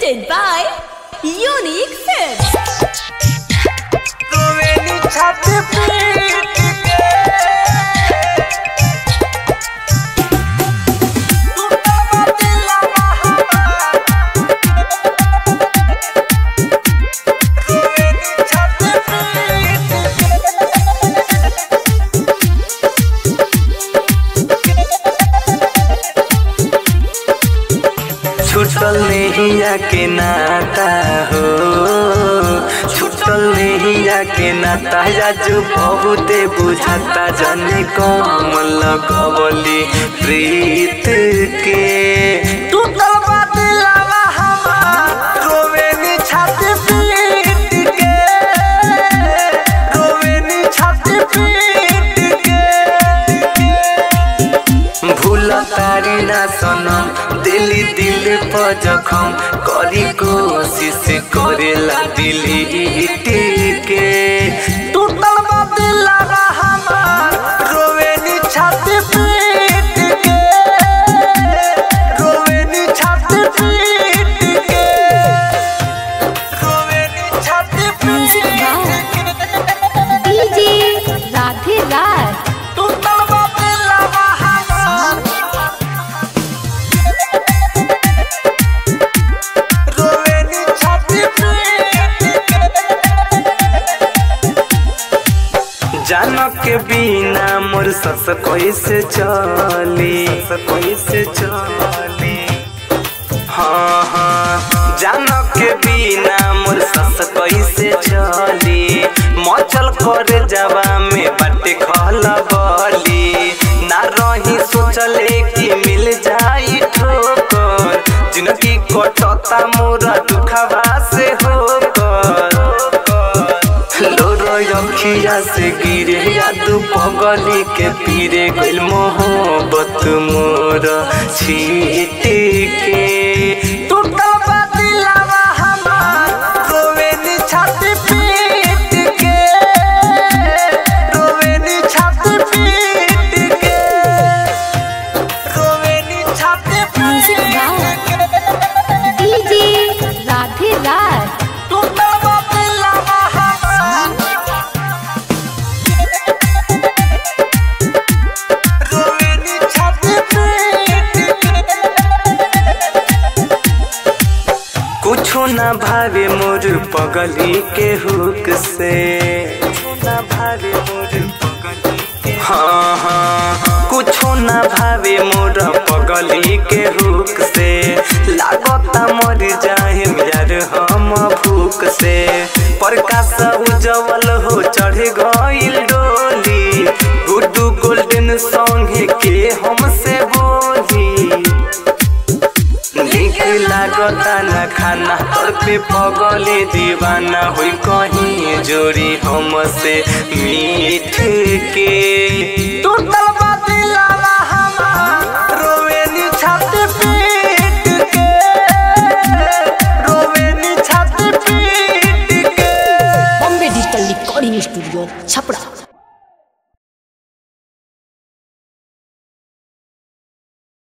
presented by Unique Films. छुटल नैया के नाता हो, छुटल नैया के नाता जो बहुते बुझाता जाने कम लगवली प्रीत के टूटल बदलावा हमार रोवेनी छाती पीट के, रोवेनी छाती पीट के। भूल तारी ना सनम दिली दिल पर जखम करी कोशिश करेला दिली के टूटल बदलावा हमार रोवेनी छाती पीट के, रोवेनी छाती पीट के, रोवेनी छाती पीट के। DJ राधे राज। टूटल बदलावा हमार रोवेनी छाती पीट के। जानक के बिना मोर सस कैसे चली, कैसे चली। हाँ हाँ जानक के बिना मोर सस कैसे चली। मचल कर जवा में बाटे खलबली ना रही सोचले कि मिल जाई ठोकर जिनकी कटता मोरा दुखवा से होकर अखिया से गिरे याद पगली के पीरे गइल मोहब्बत मोर छीट के टूटल बदलावा हमार रोवेनी छाती पीट के, रोवेनी छाती पीट के, रोवेनी छाती पीट के। DJ राधे राज। टूटल बदलावा हमार रोवेनी छाती पीट के। कुछो ना भावे मोर पगली के हुक से, ना भावे मोर पगली के हाँ हाँ कुछो ना भावे मोर पगली के हुक से लागता मर जाए यार हम भूख से। प्रकाश उज्जवल हो चढ़ गइल डोली गुड्डू गोल्डन सॉन्ग के हमसे बोली नीक लागता न खाना तोर पे पगले दीवाना हुई कहीं जोड़ी हमसे मीठ के।